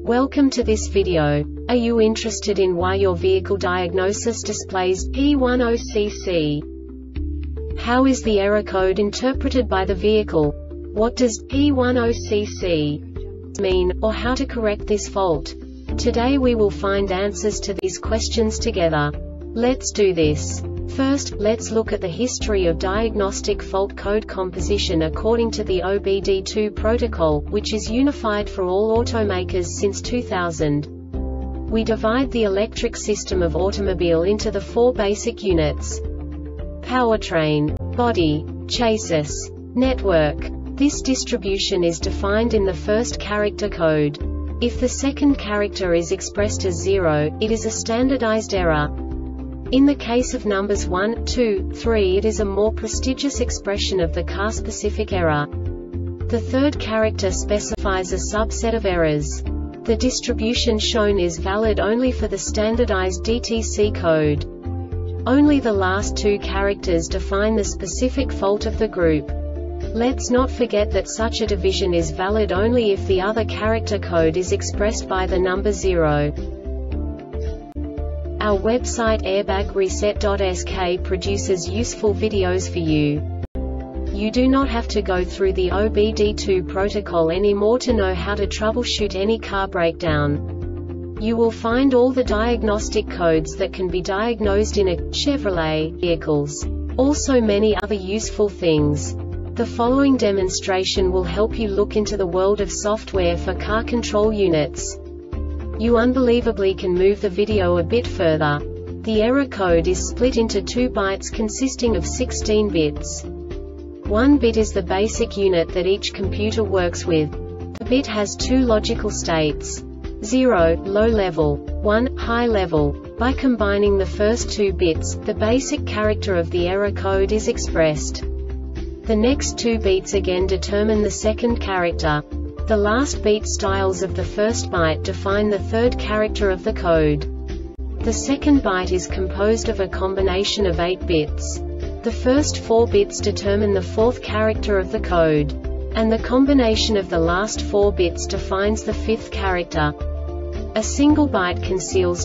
Welcome to this video. Are you interested in why your vehicle diagnosis displays P10CC? How is the error code interpreted by the vehicle? What does P10CC mean, or how to correct this fault? Today we will find answers to these questions together. Let's do this. First, let's look at the history of diagnostic fault code composition according to the OBD2 protocol, which is unified for all automakers since 2000. We divide the electric system of automobile into the four basic units: powertrain, body, chassis, network. This distribution is defined in the first character code. If the second character is expressed as 0, it is a standardized error. In the case of numbers 1, 2, 3, it is a more prestigious expression of the car-specific error. The third character specifies a subset of errors. The distribution shown is valid only for the standardized DTC code. Only the last two characters define the specific fault of the group. Let's not forget that such a division is valid only if the other character code is expressed by the number 0. Our website airbagreset.sk produces useful videos for you. You do not have to go through the OBD2 protocol anymore to know how to troubleshoot any car breakdown. You will find all the diagnostic codes that can be diagnosed in a Chevrolet vehicles. Also many other useful things. The following demonstration will help you look into the world of software for car control units. You unbelievably can move the video a bit further. The error code is split into 2 bytes consisting of 16 bits. 1 bit is the basic unit that each computer works with. The bit has 2 logical states: 0, low level, 1, high level. By combining the first 2 bits, the basic character of the error code is expressed. The next 2 beats again determine the second character. The last beat styles of the first byte define the third character of the code. The second byte is composed of a combination of 8 bits. The first 4 bits determine the fourth character of the code. And the combination of the last 4 bits defines the fifth character. A single byte conceals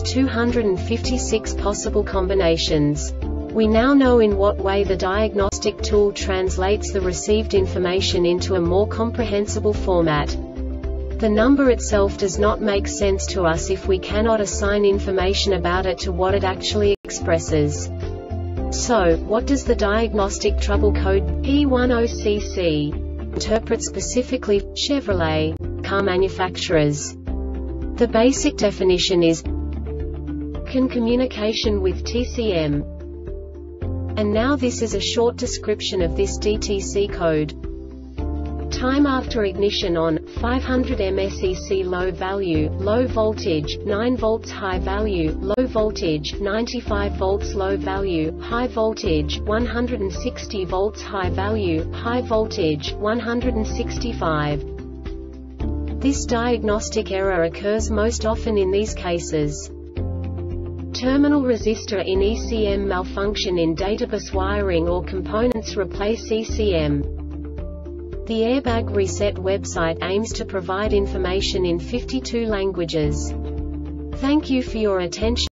256 possible combinations. We now know in what way the diagnostic tool translates the received information into a more comprehensible format. The number itself does not make sense to us if we cannot assign information about it to what it actually expresses. So, what does the diagnostic trouble code P10CC interpret specifically for Chevrolet car manufacturers? The basic definition is CAN communication with TCM. And now this is a short description of this DTC code. Time after ignition on, 500 mSEC low value, low voltage, 9 volts high value, low voltage, 95 volts low value, high voltage, 160 volts high value, high voltage, 165. This diagnostic error occurs most often in these cases: terminal resistor in ECM malfunction in databus wiring or components replace ECM. The Airbag Reset website aims to provide information in 52 languages. Thank you for your attention.